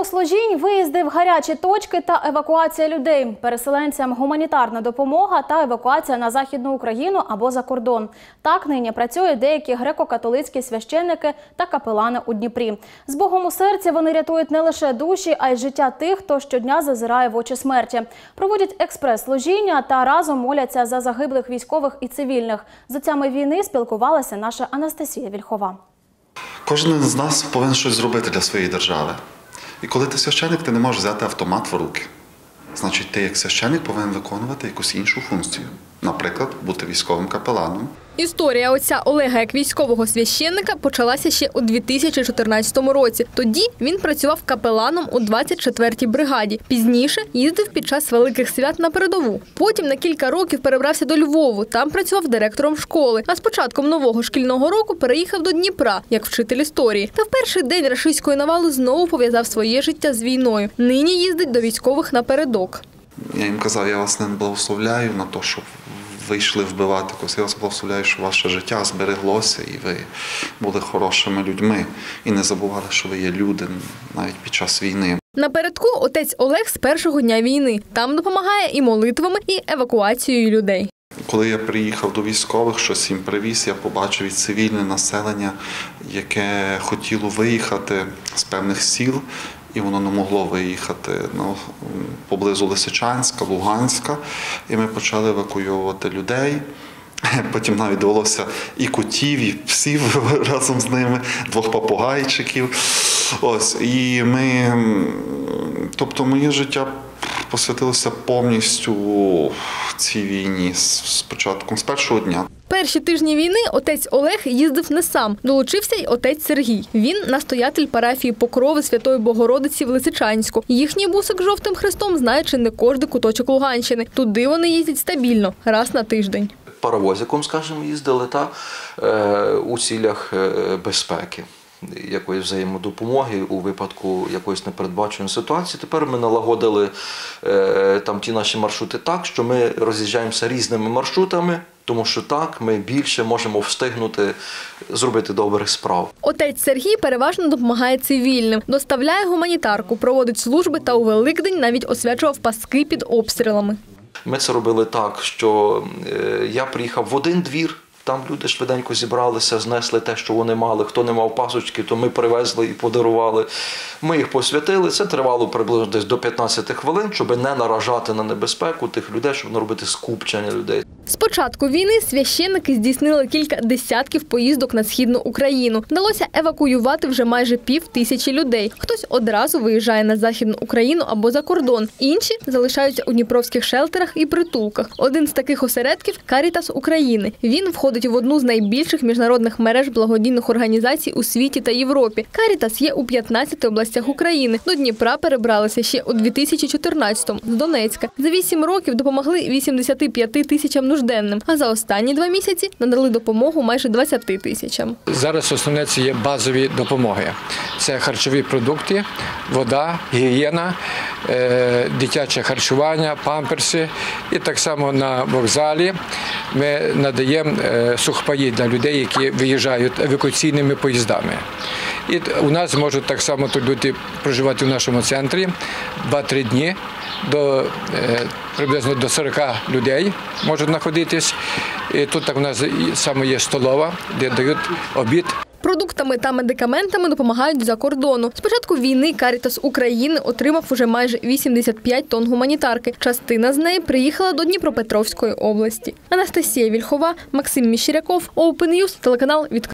Богослужінь, виїзди в гарячі точки та евакуація людей. Переселенцям гуманітарна допомога та евакуація на Західну Україну або за кордон. Так нині працюють деякі греко-католицькі священники та капелани у Дніпрі. З Богом у серці вони рятують не лише душі, а й життя тих, хто щодня зазирає в очі смерті. Проводять експрес-служіння та разом моляться за загиблих військових і цивільних. З отцями війни спілкувалася наша Анастасія Вільхова. Кожен з нас повинен щось зробити для своєї держави. І коли ти священник, ти не можеш взяти автомат в руки. Значить, ти як священник повинен виконувати якусь іншу функцію. Наприклад, бути військовим капеланом. Історія отця Олега як військового священника почалася ще у 2014 році. Тоді він працював капеланом у 24-й бригаді. Пізніше їздив під час великих свят на передову. Потім на кілька років перебрався до Львову. Там працював директором школи. А з початком нового шкільного року переїхав до Дніпра як вчитель історії. Та в перший день рашистської навали знову пов'язав своє життя з війною. Нині їздить до військових напередок. Я їм казав, я вас не благословляю на те, щоб ви йшли вбивати когось. Я вас благословляю, що ваше життя збереглося і ви були хорошими людьми. І не забували, що ви є люди навіть під час війни. Напередку отець Олег з першого дня війни. Там допомагає і молитвами, і евакуацією людей. Коли я приїхав до військових, щось їм привіз, я побачив і цивільне населення, яке хотіло виїхати з певних сіл, і воно не могло виїхати поблизу Лисичанська, Луганська. І ми почали евакуювати людей. Потім навіть довелося і котів, і псів разом з ними, 2 попугайчиків. Ось. І тобто моє життя посвятилося повністю цій війні з першого дня. Перші тижні війни отець Олег їздив не сам. Долучився й отець Сергій. Він – настоятель парафії Покрови Святої Богородиці в Лисичанську. Їхній бусик з жовтим хрестом знає чи не кожний куточок Луганщини. Туди вони їздять стабільно, раз на тиждень. Паровозиком, скажімо, їздили у цілях безпеки, якоїсь взаємодопомоги у випадку якоїсь непередбаченої ситуації. Тепер ми налагодили ті наші маршрути так, що ми роз'їжджаємося різними маршрутами, тому що так ми більше можемо встигнути зробити добрих справ. Отець Сергій переважно допомагає цивільним, доставляє гуманітарку, проводить служби та у Великдень навіть освячував паски під обстрілами. Ми це робили так, що я приїхав в один двір, там люди швиденько зібралися, знесли те, що вони мали. Хто не мав пасочки, то ми привезли і подарували. Ми їх посвятили. Це тривало приблизно десь до 15 хвилин, щоб не наражати на небезпеку тих людей, щоб не робити скупчення людей. З початку війни священники здійснили кілька десятків поїздок на Східну Україну. Вдалося евакуювати вже майже 5000 людей. Хтось одразу виїжджає на Західну Україну або за кордон. Інші залишаються у дніпровських шелтерах і притулках. Один з таких осередків – Карітас України. Він входить в одну з найбільших міжнародних мереж благодійних організацій у світі та Європі. Карітас є у 15 областях України. До Дніпра перебралися ще у 2014-му з Донецька. За 8 років допомогли 85 тисячам нужденним, а за останні 2 місяці надали допомогу майже 20 тисячам. Зараз основне це є базові допомоги. Це харчові продукти, вода, гігієна, дитяче харчування, памперси. І так само на вокзалі ми надаємо сухпаї для людей, які виїжджають евакуаційними поїздами. І у нас можуть так само тут люди проживати в нашому центрі 2-3 дні. Приблизно до 40 людей можуть знаходитись. І тут так у нас саме є столова, де дають обід. Продуктами та медикаментами допомагають з-за кордону. З початку війни Карітас України отримав уже майже 85 тонн гуманітарки. Частина з неї приїхала до Дніпропетровської області. Анастасія Вільхова, Максим Міщеряков, Open News, телеканал «Відкритий».